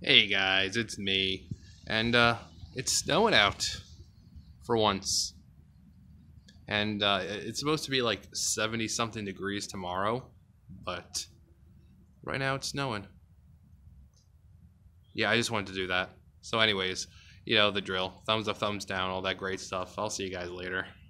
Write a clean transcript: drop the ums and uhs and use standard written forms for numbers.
Hey guys, it's me. And it's snowing out for once. And it's supposed to be like 70 something degrees tomorrow, but right now it's snowing. Yeah, I just wanted to do that. So anyways, the drill. Thumbs up, thumbs down, all that great stuff. I'll see you guys later.